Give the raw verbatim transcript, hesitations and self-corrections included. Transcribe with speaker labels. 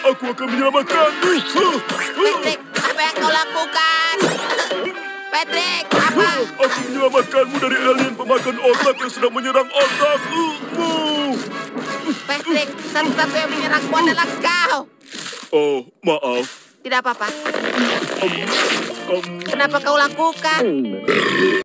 Speaker 1: Aku akan menyelamatkanmu.
Speaker 2: Patrick, apa yang kau lakukan? Patrick, apa?
Speaker 1: Aku menyelamatkanmu dari alien pemakan otak yang sedang menyerang otakmu.
Speaker 2: Patrick, satu-satu yang menyerangku adalah kau.
Speaker 1: Oh, maaf.
Speaker 2: Tidak apa-apa.
Speaker 1: Um, um,
Speaker 2: Kenapa kau lakukan?